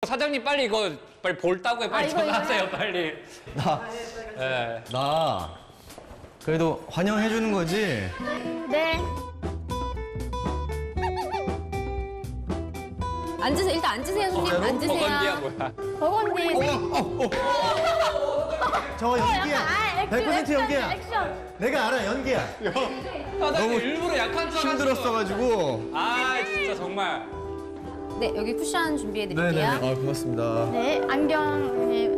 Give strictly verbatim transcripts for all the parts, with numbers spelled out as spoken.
사장님 빨리 이거 빨리 볼따구에 빨리 아, 이거, 전화하세요 이거요? 빨리. 나, 네. 나 그래도 환영해 주는 거지? 네. 앉으세요. 일단 앉으세요, 손님. 앉으세요. 버건디야 뭐야? 버건디. 저거 연기야. 아, 액션, 백 퍼센트 액션, 연기야. 액션. 내가 알아, 연기야. 사장님 일부러 약한 척 힘들었어가지고. 아 진짜 정말. 네, 여기 쿠션 준비해드릴게요. 아, 고맙습니다. 네, 안경. 네.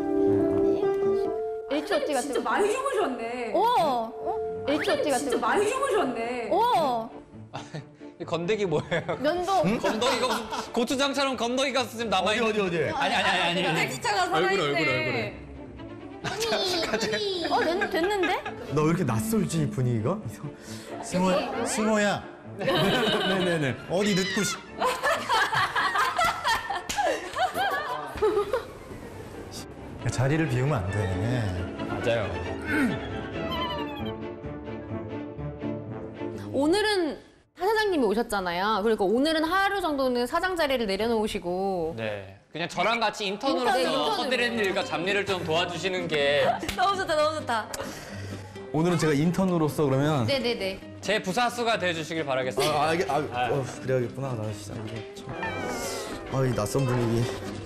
일주 어떻게 갔어요? 진짜 많이 주무셨네. 오. 어? 일주 어떻게 갔어요? 진짜 많이 주무셨네. 오. 이 건더기 뭐예요? 면도. 건더기가 무슨 고추장처럼 건더기가 지금 남아 어디, 있는. 어디, 어디? 아니 아니 아니 아니. 택시차가 얼굴 살아있네. 얼굴 얼굴. 어, 됐, 됐는데? 너 왜 이렇게 낯설지, 분위기가? 승호, 승호야. 네네네. 어디 늦고 싶... 자리를 비우면 안 돼. 맞아요. 오늘은 하 사장님이 오셨잖아요. 그러니까 오늘은 하루 정도는 사장 자리를 내려놓으시고. 네. 그냥 저랑 같이 인턴으로서 인턴, 인턴으로. 허드렛 일과 잡일을 좀 도와주시는 게 제 너무 좋다, 너무 좋다. 오늘은 제가 인턴으로서 그러면 네네네. 부사수가 돼주시길 바라겠습니다. 아, 알겠, 아, 어, 그래야겠구나. 나 진짜 이게 참. 아, 이 낯선 분위기.